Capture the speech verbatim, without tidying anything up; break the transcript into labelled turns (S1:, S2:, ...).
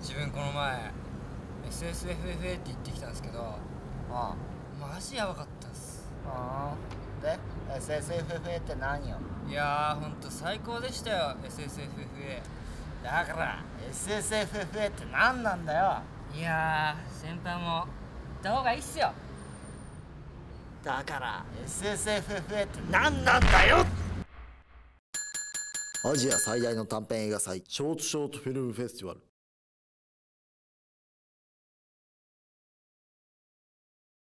S1: 自分この前 エスエスエフエフエー って言ってきたんですけど、
S2: あ
S1: マジやばかったっす。
S2: あで エスエスエフエフエー って何よ。
S1: いやーほんと最高でしたよ エスエスエフエフエ
S2: だから エスエスエフエフエー って何なんだよ。
S1: ー。いやー先輩も行った方がいいっすよ。
S2: だから エスエスエフエフエー って何なんだよ。
S3: アジア最大の短編映画祭ショートショートフィルムフェスティバル